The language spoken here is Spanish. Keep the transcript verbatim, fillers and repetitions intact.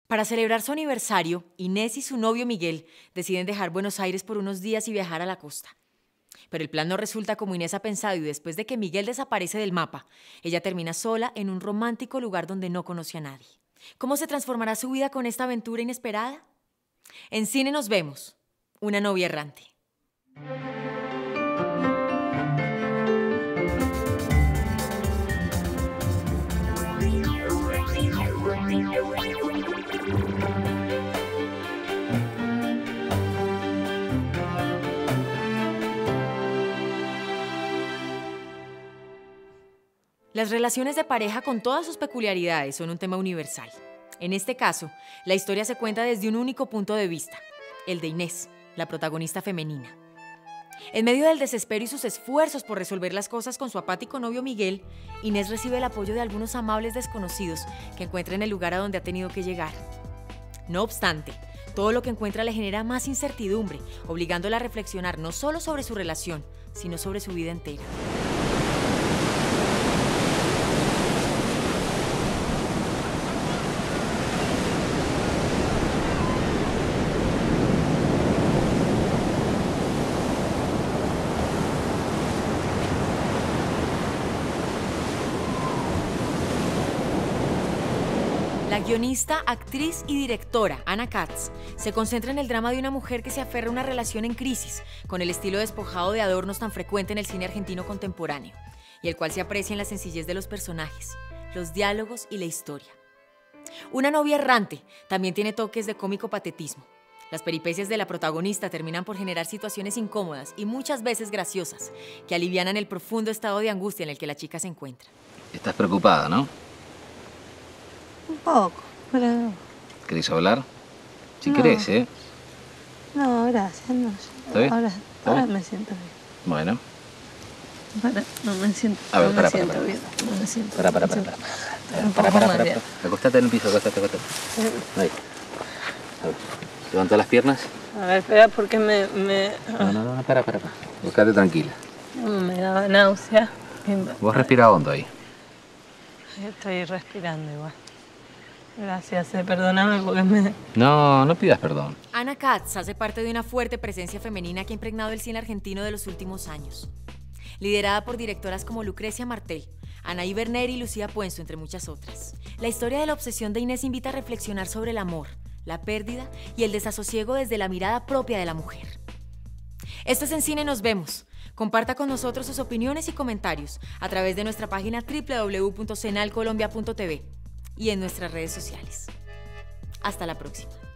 Para celebrar su aniversario, Inés y su novio Miguel deciden dejar Buenos Aires por unos días y viajar a la costa. Pero el plan no resulta como Inés ha pensado y después de que Miguel desaparece del mapa, ella termina sola en un romántico lugar donde no conoce a nadie. ¿Cómo se transformará su vida con esta aventura inesperada? En Cine nos vemos, Una novia errante. Las relaciones de pareja con todas sus peculiaridades son un tema universal. En este caso, la historia se cuenta desde un único punto de vista, el de Inés, la protagonista femenina. En medio del desespero y sus esfuerzos por resolver las cosas con su apático novio Miguel, Inés recibe el apoyo de algunos amables desconocidos que encuentra en el lugar a donde ha tenido que llegar. No obstante, todo lo que encuentra le genera más incertidumbre, obligándola a reflexionar no solo sobre su relación, sino sobre su vida entera. La guionista, actriz y directora Anna Katz se concentra en el drama de una mujer que se aferra a una relación en crisis, con el estilo despojado de adornos tan frecuente en el cine argentino contemporáneo, y el cual se aprecia en la sencillez de los personajes, los diálogos y la historia. Una novia errante también tiene toques de cómico patetismo. Las peripecias de la protagonista terminan por generar situaciones incómodas y muchas veces graciosas, que alivianan el profundo estado de angustia en el que la chica se encuentra. Estás preocupada, ¿no? Un poco, pero... ¿Querés hablar? Si No. querés, ¿eh? No, gracias, no. ¿Está bien? Ahora, ¿Está ahora bien? me siento bien. Bueno. Para, no me siento, A ver, no para, me para, siento para. bien. No me siento Para, para, me para, siento- para. Un Para, poco para, más para, bien. para. Acostate en el piso, acostate, acostate. Ahí. A ver. Levanta las piernas. A ver, espera, porque me, me, No, no, no, para, para, para. Buscate tranquila. me daba náusea. Vos respira hondo ahí. Estoy respirando igual. Gracias, eh, perdóname porque me... No, no pidas perdón. Anna Katz hace parte de una fuerte presencia femenina que ha impregnado el cine argentino de los últimos años. Liderada por directoras como Lucrecia Martel, Anaí Berner y Lucía Puenzo, entre muchas otras. La historia de la obsesión de Inés invita a reflexionar sobre el amor, la pérdida y el desasosiego desde la mirada propia de la mujer. Esto es En Cine nos vemos. Comparta con nosotros sus opiniones y comentarios a través de nuestra página doble u doble u doble u punto cenal colombia punto t v y en nuestras redes sociales. Hasta la próxima.